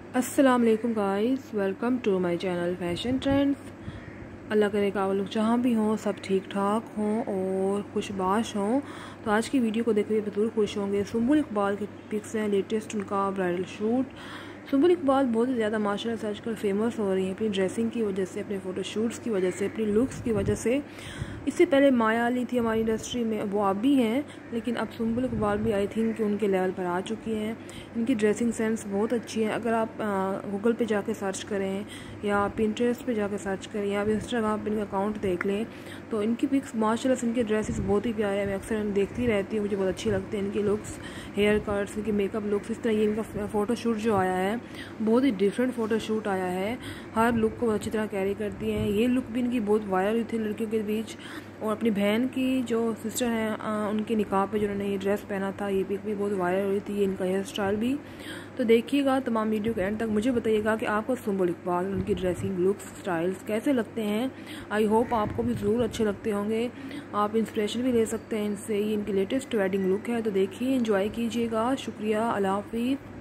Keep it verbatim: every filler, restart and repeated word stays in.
अस्सलाम वालेकुम guys, welcome to my channel fashion trends. Allah करे का आप लोग जहाँ भी हों सब ठीक ठाक हों और खुशबाश हों। तो आज की वीडियो को देख के ज़रूर खुश होंगे। सुंबुल इकबाल के पिक्स हैं, लेटेस्ट उनका ब्राइडल शूट। सुंबुल इकबाल बहुत ही ज़्यादा माशाल्लाह से आजकल फेमस हो रही हैं अपनी ड्रेसिंग की वजह से, अपने फ़ोटोशूट्स की वजह से, अपनी लुक्स की वजह से। इससे पहले माया अली थी हमारी इंडस्ट्री में, वो आप भी हैं, लेकिन अब सुंबुल इकबाल भी आई थिंक कि उनके लेवल पर आ चुकी हैं। इनकी ड्रेसिंग सेंस बहुत अच्छी है। अगर आप गूगल पे जाके सर्च करें या पिंटरेस्ट पे जाके सर्च करें या आप इंस्टाग्राम पे इनका अकाउंट देख लें तो इनकी पिक्स माशाल्लाह से, इनके ड्रेसेस बहुत ही प्यारे हैं। मैं अक्सर देखती रहती हूँ, मुझे बहुत अच्छी लगती है इनकी लुक्स, हेयर कट्स, इनकी मेकअप लुक्स। इस तरह ये इनका फ़ोटोशूट जो आया है बहुत ही डिफरेंट फ़ोटोशूट आया है। हर लुक को अच्छी तरह कैरी करती हैं। ये लुक भी इनकी बहुत वायरल हुई थी लड़कियों के बीच, और अपनी बहन की जो सिस्टर हैं उनके निकाह पे जिन्होंने ये ड्रेस पहना था, ये पिक भी बहुत वायरल हुई थी, ये इनका हेयर स्टाइल भी। तो देखिएगा तमाम वीडियो के एंड तक, मुझे बताइएगा कि आपको सुंबुल इकबाल उनकी ड्रेसिंग लुक्स स्टाइल्स कैसे लगते हैं। आई होप आपको भी ज़रूर अच्छे लगते होंगे, आप इंस्पिरेशन भी ले सकते हैं इनसे। ये इनकी लेटेस्ट वेडिंग लुक है, तो देखिए, एंजॉय कीजिएगा। शुक्रिया, अल्लाह हाफिज़।